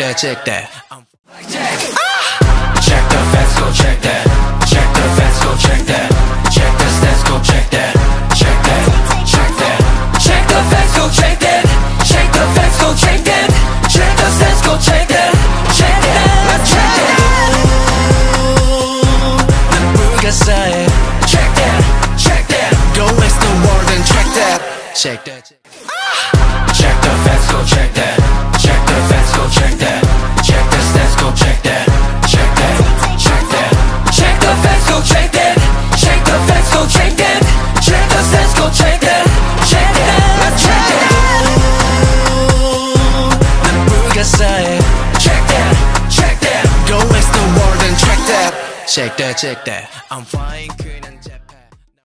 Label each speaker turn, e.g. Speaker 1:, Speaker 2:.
Speaker 1: that, check that.
Speaker 2: Check the facts, go check that. Check the facts, go check that. Check the stats, go check that. Check that, check that. Check the facts, go check that. Check the facts, go check that. Check the stats, go check that. Check that, let's check that.
Speaker 1: 불가사해.
Speaker 2: Check that, check that.
Speaker 1: Go waste the world and check that. Check that.
Speaker 2: Check the facts, go check that. Check the facts, go check that. Check the stats, go check that. Check that, check that. Check the facts, go check that. Check the facts, go check that. Check the stats, go check that. Check that, let's check that.
Speaker 1: 불가사해.
Speaker 2: Check that, check that.
Speaker 1: Go waste the world and check that. Check that, check that. I'm fine. 그냥